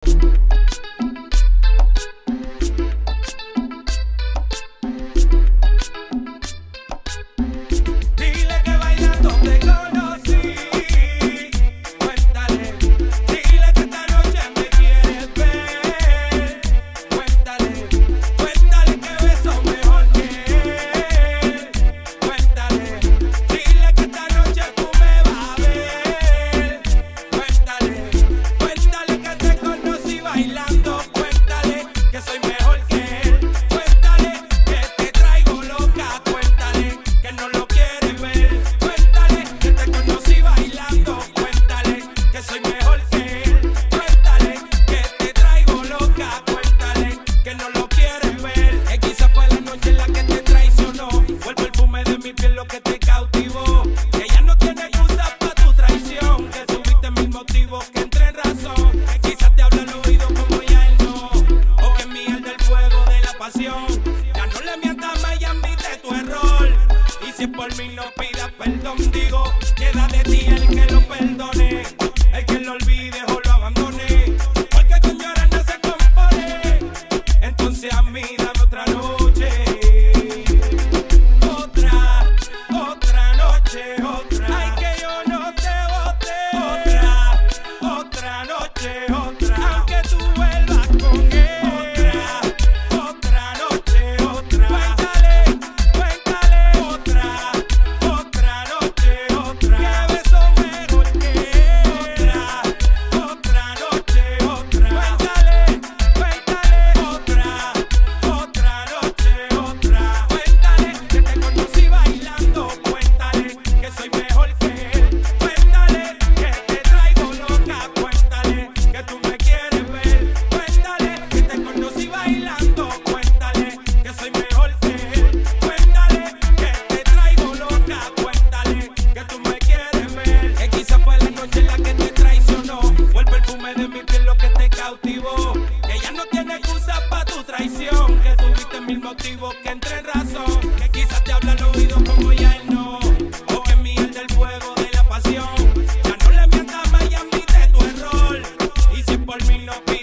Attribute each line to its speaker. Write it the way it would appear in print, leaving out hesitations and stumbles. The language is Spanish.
Speaker 1: Ya no le mientas más y admite tu error. Y si por mí no pidas perdón, digo, queda de ti el que lo perdone, el que lo olvide o lo abandone. Porque con llorar no se compone. Entonces a mí dame otra noche. Otra noche, otra. Ay, que yo no te boté. Otra noche, otra. Aunque tú vuelvas con él. Que ya no tiene excusa pa' tu traición, que tuviste mil motivos que entre en razón, que quizás te habla al oído como ya él no, o que miel del fuego de la pasión. Ya no le mientas más y admite tu error, y si por mí no pides